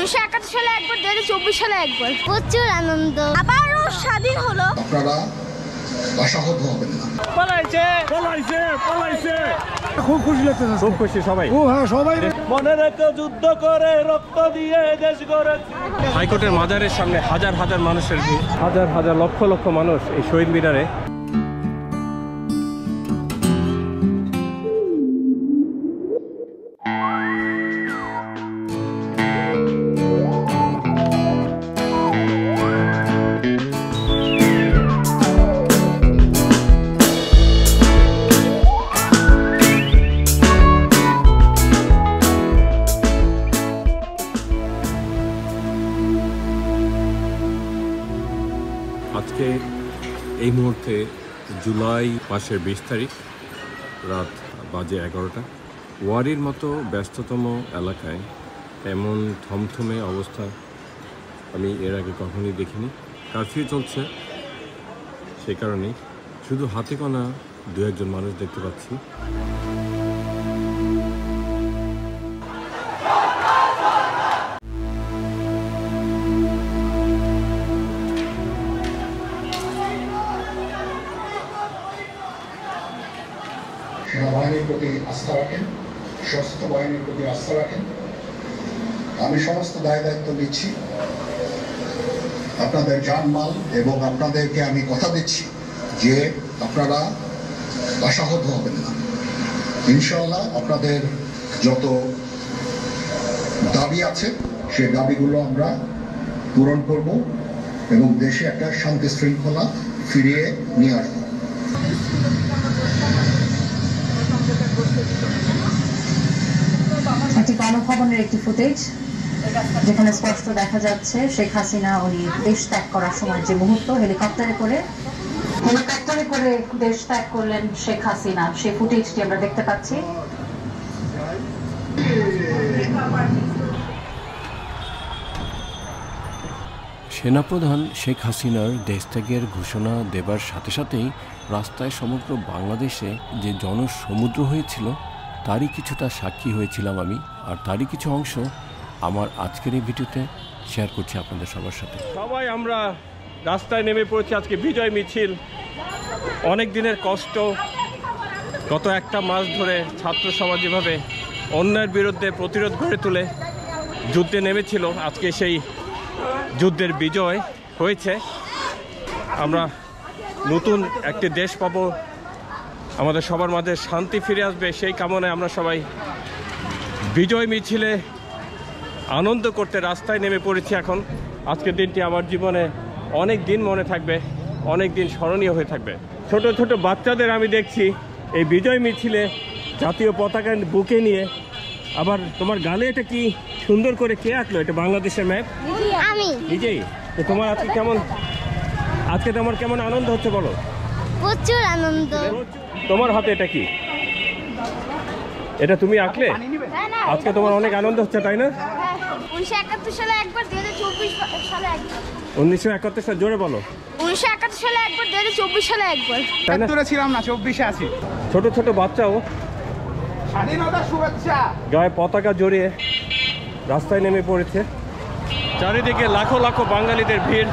1971 সালে একবার, 2024 সালে একবার। প্রচুর আনন্দ, আবারও স্বাধীন হলো। আপনারা আশাহত হবেন না। পালাইছে পালাইছে পালাইছে, খুব খুশি লাগতেছে, খুব খুশি সবাই। ও হ্যাঁ, সবাই মনে রেখে যুদ্ধ করে রক্ত দিয়ে দেশ গড়েছে। হাইকোর্টের মাজারের সামনে হাজার হাজার মানুষের ভিড়, হাজার হাজার লক্ষ লক্ষ মানুষ এই শহীদ মিনারে। আজকে এই মুহূর্তে জুলাই মাসের 20 তারিখ, রাত বাজে 11টা। ওয়ারির মতো ব্যস্ততম এলাকায় এমন থমথমে অবস্থা আমি এর আগে কখনোই দেখিনি। কারফিউ চলছে, সে কারণেই শুধু হাতে গোনা 2-1 মানুষ দেখতে পাচ্ছি। সেনাবাহিনীর প্রতি আস্থা রাখেন, সশস্ত্র বাহিনীর প্রতি আস্থা রাখেন। আমি সমস্ত দায় দায়িত্ব নিচ্ছি, আপনাদের জানমাল, এবং আপনাদেরকে আমি কথা দিচ্ছি যে আপনারা আশাহত হবেন না। ইনশাআল্লাহ আপনাদের যত দাবি আছে সেই দাবিগুলো আমরা পূরণ করব এবং দেশে একটা শান্তি শৃঙ্খলা ফিরিয়ে নিয়ে আসবো। একটি গণভবনের একটি ফুটেজ, যেখানে স্পষ্ট দেখা যাচ্ছে শেখ হাসিনা উনি দেশ ত্যাগ করার সময় যে মুহূর্ত, হেলিকপ্টারে করে দেশ ত্যাগ করলেন শেখ হাসিনা, সেই ফুটেজটি আমরা দেখতে পাচ্ছি। সেনাপ্রধান শেখ হাসিনার দেশত্যাগের ঘোষণা দেবার সাথে সাথেই রাস্তায় সমগ্র বাংলাদেশে যে জনসমুদ্র হয়েছিল তারই কিছুটা সাক্ষী হয়েছিলাম আমি, আর তারই কিছু অংশ আমার আজকের এই ভিডিওতে শেয়ার করছি আপনাদের সবার সাথে। সবাই আমরা রাস্তায় নেমে পড়েছি আজকে বিজয় মিছিল। অনেক দিনের কষ্ট, গত 1 মাস ধরে ছাত্র সমাজ যেভাবে অন্যায়ের বিরুদ্ধে প্রতিরোধ গড়ে তুলে যুদ্ধে নেমেছিল, আজকে সেই যুদ্ধের বিজয় হয়েছে। আমরা নতুন একটি দেশ পাবো, আমাদের সবার মাঝে শান্তি ফিরে আসবে, সেই কামনায় আমরা সবাই বিজয় মিছিলে আনন্দ করতে রাস্তায় নেমে পড়েছি। এখন আজকের দিনটি আমার জীবনে অনেক দিন মনে থাকবে, অনেক দিন স্মরণীয় হয়ে থাকবে। ছোট ছোট বাচ্চাদের আমি দেখছি এই বিজয় মিছিলে জাতীয় পতাকা বুকে নিয়ে। আবার তোমার গালে এটা কি সুন্দর করে কে আঁকলো? এটা বাংলাদেশের ম্যাপ? আমি নিজেই। তো তোমার আজকে তোমার কেমন আনন্দ হচ্ছে বলো? প্রচুর আনন্দ। তোমার হাতে এটা কি? এটা তুমি আঁকলে? আজকে তোমার অনেক আনন্দ হচ্ছে, তাই না? 1971 সালে একবার, 2024 সালে একবার। 1971 সালে, জোরে বলো। 1971 সালে একবার, 2024 সালে একবার। তাই না? ছিলাম না, 24-এ আছি। ছোট ছোট বাচ্চাও স্বাধীনতা শুভেচ্ছা গায়ে পতাকা জড়িয়ে রাস্তায় নেমে পড়েছে। চারিদিকে লাখো লাখো বাঙালিদের ভিড়।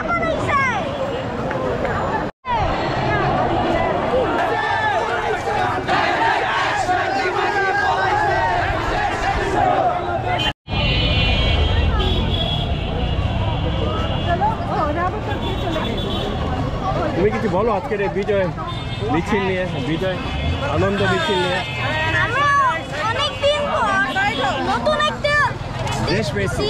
তুমি কিছু বলো আজকের এই বিজয় মিছিল নিয়ে, বিজয় আনন্দ মিছিল নিয়ে। আমরা অনেকদিন পর নতুন একটা দেশ পেয়েছি,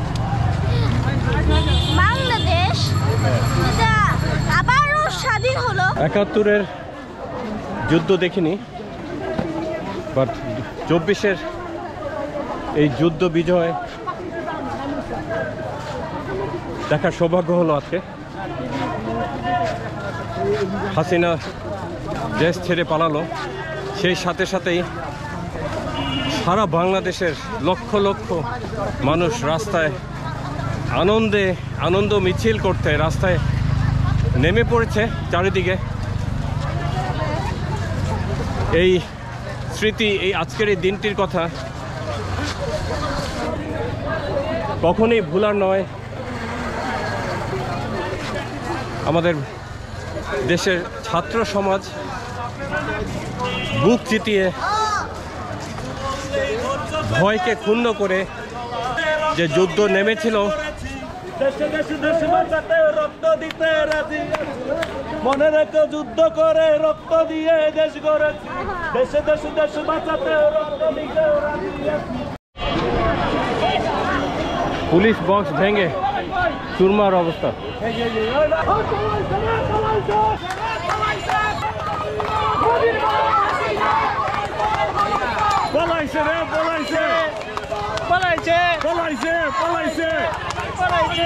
বাংলাদেশ, যেটা আবারও স্বাধীন হলো। 71-এর যুদ্ধ দেখিনি, বাট 24-এর এই যুদ্ধ বিজয় দেখার সৌভাগ্য হলো আজকে। হাসিনা দেশ ছেড়ে পালালো, সেই সাথে সাথেই সারা বাংলাদেশের লক্ষ লক্ষ মানুষ রাস্তায় আনন্দ মিছিল করতে রাস্তায় নেমে পড়েছে। চারিদিকে এই স্মৃতি, এই আজকের এই দিনটির কথা কখনোই ভুলার নয়। আমাদের দেশের ছাত্র সমাজ বুক চিতিয়ে ভয়কে ক্ষুণ্ণ করে যে যুদ্ধ নেমেছিল, রক্ত দিতে রাজি, মনে রেখে যুদ্ধ করে রক্ত দিয়ে দেশ গড়েছি, দেশে দেশে দেশ বাঁচাতে রক্ত দিতে রাজি। পুলিশ বক্স ভেঙে চুরমার অবস্থা। পলাইছে রে, পলাইছে, পলাইছে, পলাইছে, পলাইছে, পলাইছে।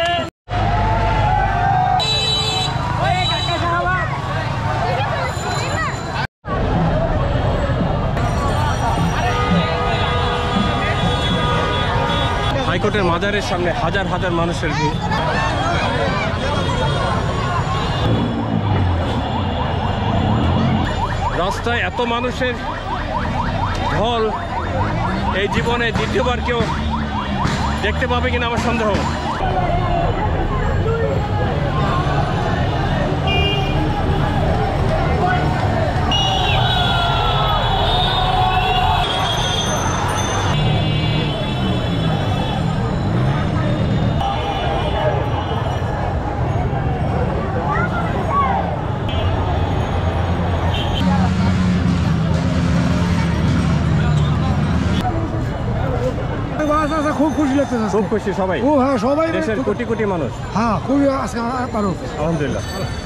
হাইকোর্টের মাজারের সামনে হাজার হাজার মানুষের ভিড়। রাস্তায় এত মানুষের ঢল এই জীবনে দ্বিতীয়বার কেউ দেখতে পাবে কিনা আমার সন্দেহ। খুব খুশি লাগতেছে, খুব খুশি সবাই। ও হ্যাঁ, সবাই দেশের কোটি কোটি মানুষ। হ্যাঁ, খুবই আজকে পারো, আলহামদুলিল্লাহ।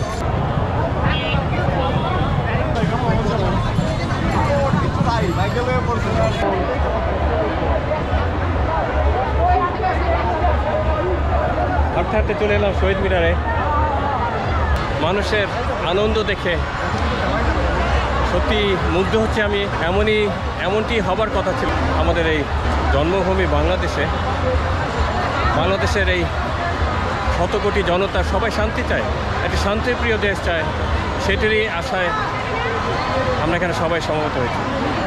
হাঁটতে হাঁটতে চলে এলাম শহীদ মিনারে। মানুষের আনন্দ দেখে সত্যি মুগ্ধ হচ্ছে আমি। এমনটি হবার কথা ছিল আমাদের এই জন্মভূমি বাংলাদেশে। বাংলাদেশের এই শত কোটি জনতা সবাই শান্তি চায়, একটি শান্তিপ্রিয় দেশ চায়। সেটারই আশায় আমরা এখানে সবাই সমবেত হয়েছি।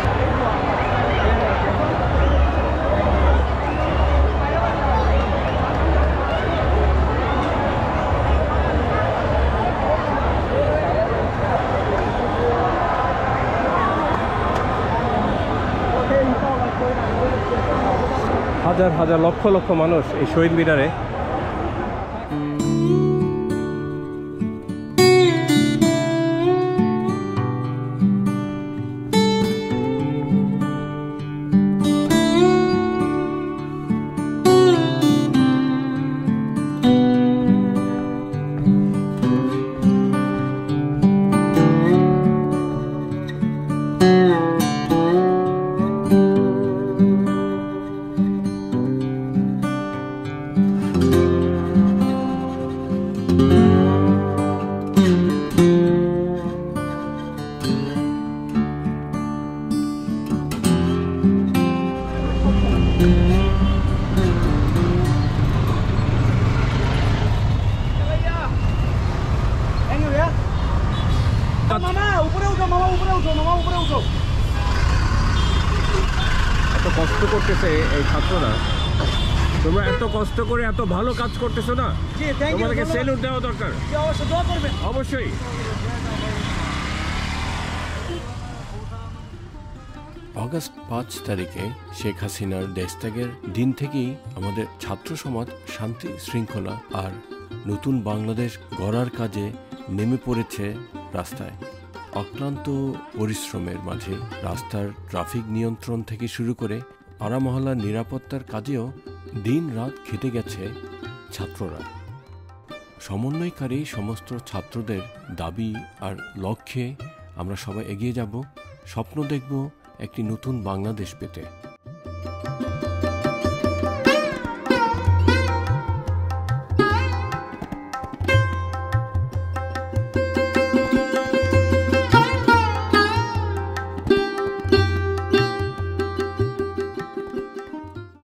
হাজার হাজার লক্ষ লক্ষ মানুষ এই শহীদ মিনারে। এত কষ্ট করতেছে এই ছাত্ররা, তোমরা এত কষ্ট করে এত ভালো কাজ করতেছো না, তোমাদেরকে স্যালুট দেওয়া দরকার। অবশ্যই। অগাস্ট 5 তারিখে শেখ হাসিনার দেশত্যাগের দিন থেকেই আমাদের ছাত্র সমাজ শান্তি শৃঙ্খলা আর নতুন বাংলাদেশ গড়ার কাজে নেমে পড়েছে রাস্তায়। অক্লান্ত পরিশ্রমের মাঝে রাস্তার ট্রাফিক নিয়ন্ত্রণ থেকে শুরু করে পাড়া মহল্লার নিরাপত্তার কাজেও দিন রাত খেটে গেছে ছাত্ররা। সমন্বয়কারী সমস্ত ছাত্রদের দাবি আর লক্ষ্যে আমরা সবাই এগিয়ে যাব, স্বপ্ন দেখব একটি নতুন বাংলাদেশ পেতে।